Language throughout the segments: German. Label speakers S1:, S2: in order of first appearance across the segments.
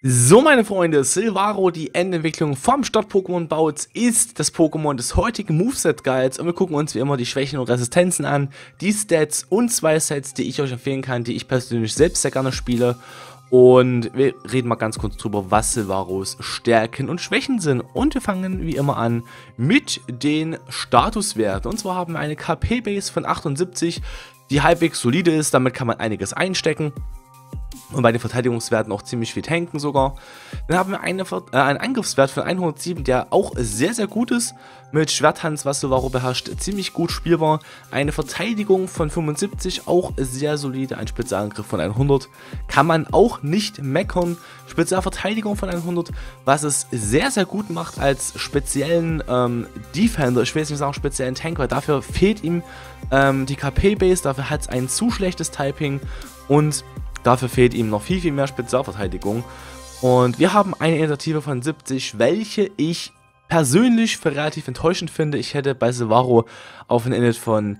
S1: So, meine Freunde, Silvaro, die Endentwicklung vom Start-Pokémon-Bauz, ist das Pokémon des heutigen Moveset-Guides und wir gucken uns wie immer die Schwächen und Resistenzen an, die Stats und zwei Sets, die ich euch empfehlen kann, die ich persönlich selbst sehr gerne spiele. Und wir reden mal ganz kurz drüber, was Silvaros Stärken und Schwächen sind. Und wir fangen wie immer an mit den Statuswerten. Und zwar haben wir eine KP-Base von 78, die halbwegs solide ist, damit kann man einiges einstecken. Und bei den Verteidigungswerten auch ziemlich viel tanken sogar. Dann haben wir einen Angriffswert von 107, der auch sehr, sehr gut ist. Mit Schwerthans, was Silvaro beherrscht, ziemlich gut spielbar. Eine Verteidigung von 75, auch sehr solide. Ein Spezialangriff von 100, kann man auch nicht meckern. Spezialverteidigung von 100, was es sehr, sehr gut macht als speziellen Defender. Ich will jetzt nicht sagen speziellen Tank, weil dafür fehlt ihm die KP-Base. Dafür hat es ein zu schlechtes Typing und dafür fehlt ihm noch viel, viel mehr Spezialverteidigung. Und wir haben eine Initiative von 70, welche ich persönlich für relativ enttäuschend finde. Ich hätte bei Silvaro auf ein Init von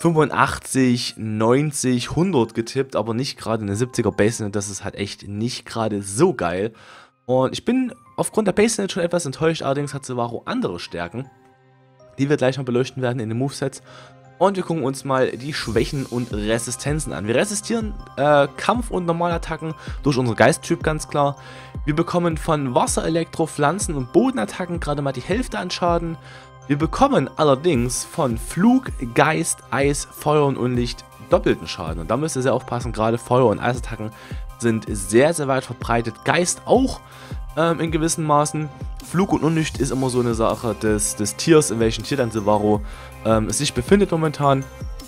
S1: 85, 90, 100 getippt, aber nicht gerade eine 70er Base Init. Das ist halt echt nicht gerade so geil. Und ich bin aufgrund der Base Init schon etwas enttäuscht. Allerdings hat Silvaro andere Stärken, die wir gleich noch beleuchten werden in den Movesets. Und wir gucken uns mal die Schwächen und Resistenzen an. Wir resistieren Kampf- und Normalattacken durch unseren Geisttyp ganz klar. Wir bekommen von Wasser, Elektro, Pflanzen und Bodenattacken gerade mal die Hälfte an Schaden. Wir bekommen allerdings von Flug, Geist, Eis, Feuer und Unlicht doppelten Schaden. Und da müsst ihr sehr aufpassen, gerade Feuer- und Eisattacken sind sehr, sehr weit verbreitet. Geist auch in gewissen Maßen. Flug und Unlicht ist immer so eine Sache des Tiers, in welchem Tier dann Silvaro es sich befindet momentan.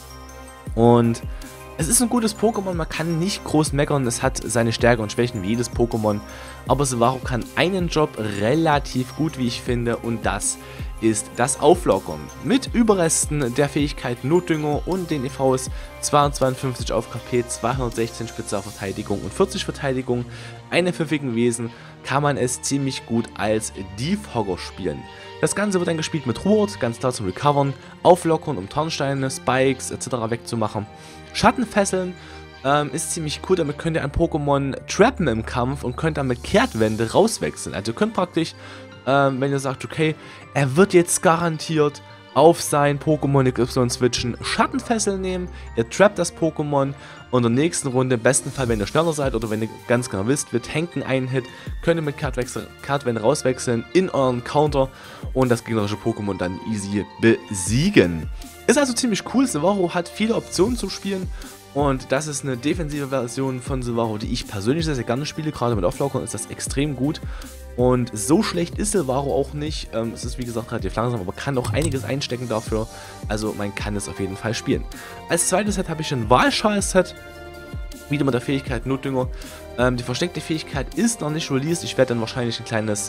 S1: Und es ist ein gutes Pokémon, man kann nicht groß meckern, es hat seine Stärken und Schwächen wie jedes Pokémon. Aber Silvaro kann einen Job relativ gut, wie ich finde, und das ist das Auflockern. Mit Überresten der Fähigkeit Notdünger und den EVs 252 auf KP, 216 Spezialverteidigung und 40 Verteidigung, einem pfiffigen Wesen, kann man es ziemlich gut als Defogger spielen. Das Ganze wird dann gespielt mit Ruhrt, ganz klar zum Recovern, Auflockern, um Tarnsteine, Spikes etc. wegzumachen. Schattenfesseln ist ziemlich cool, damit könnt ihr ein Pokémon trappen im Kampf und könnt dann mit Kehrtwende rauswechseln. Also ihr könnt praktisch, wenn ihr sagt, okay, er wird jetzt garantiert auf sein Pokémon XY switchen, Schattenfessel nehmen, ihr trappt das Pokémon und in der nächsten Runde, im besten Fall, wenn ihr schneller seid oder wenn ihr ganz genau wisst, wir tanken einen Hit, könnt ihr mit Kehrtwende rauswechseln in euren Counter und das gegnerische Pokémon dann easy besiegen. Ist also ziemlich cool, Silvaro hat viele Optionen zum Spielen. Und das ist eine defensive Version von Silvaro, die ich persönlich sehr, sehr gerne spiele. Gerade mit Auflockern ist das extrem gut. Und so schlecht ist Silvaro auch nicht. Es ist wie gesagt relativ langsam, aber kann auch einiges einstecken dafür. Also man kann es auf jeden Fall spielen. Als zweites Set habe ich ein Walschal-Set. Wieder mit der Fähigkeit Notdünger. Die versteckte Fähigkeit ist noch nicht released. Ich werde dann wahrscheinlich ein kleines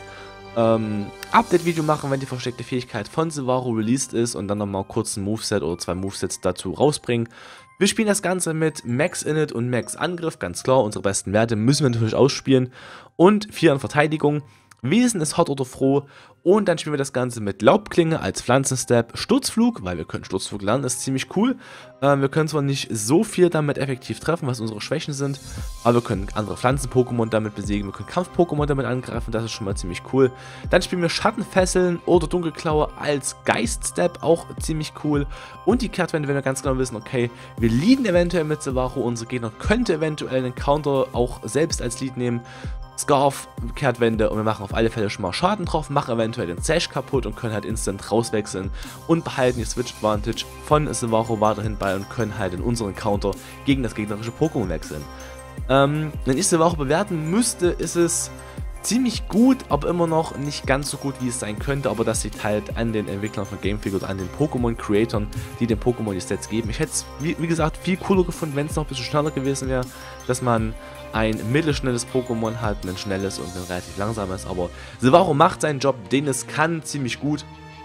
S1: Update-Video machen, wenn die versteckte Fähigkeit von Silvaro released ist und dann nochmal kurz ein Moveset oder zwei Movesets dazu rausbringen. Wir spielen das Ganze mit Max Init und Max Angriff, ganz klar, unsere besten Werte müssen wir natürlich ausspielen und 4 an Verteidigung. Wesen ist hot oder froh und dann spielen wir das Ganze mit Laubklinge als Pflanzenstep, Sturzflug, weil wir können Sturzflug lernen, das ist ziemlich cool. Wir können zwar nicht so viel damit effektiv treffen, was unsere Schwächen sind, aber wir können andere Pflanzen-Pokémon damit besiegen, wir können Kampf-Pokémon damit angreifen, das ist schon mal ziemlich cool. Dann spielen wir Schattenfesseln oder Dunkelklaue als Geist-Step, auch ziemlich cool. Und die Kehrtwende, wenn wir ganz genau wissen, okay, wir leaden eventuell mit Silvaro, unsere Gegner könnte eventuell einen Counter auch selbst als Lead nehmen. Scarf, Kehrtwende und wir machen auf alle Fälle schon mal Schaden drauf, machen eventuell den Sash kaputt und können halt instant rauswechseln und behalten die Switch Advantage von Silvaro weiterhin bei und können halt in unseren Counter gegen das gegnerische Pokémon wechseln. Wenn ich Silvaro bewerten müsste, ist es ziemlich gut, aber immer noch nicht ganz so gut, wie es sein könnte, aber das liegt halt an den Entwicklern von Game Freak oder an den Pokémon-Creatoren, die den Pokémon die Stats geben. Ich hätte es, wie gesagt, viel cooler gefunden, wenn es noch ein bisschen schneller gewesen wäre, dass man ein mittelschnelles Pokémon hat, ein schnelles und ein relativ langsames, aber Silvaro macht seinen Job, den es kann, ziemlich gut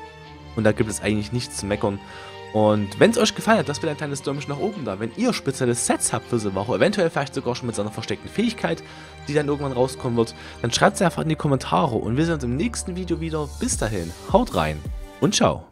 S1: und da gibt es eigentlich nichts zu meckern. Und wenn es euch gefallen hat, lasst bitte ein kleines Däumchen nach oben da. Wenn ihr spezielle Sets habt für Silvaro, eventuell vielleicht sogar schon mit seiner versteckten Fähigkeit, die dann irgendwann rauskommen wird, dann schreibt es einfach in die Kommentare und wir sehen uns im nächsten Video wieder. Bis dahin, haut rein und ciao.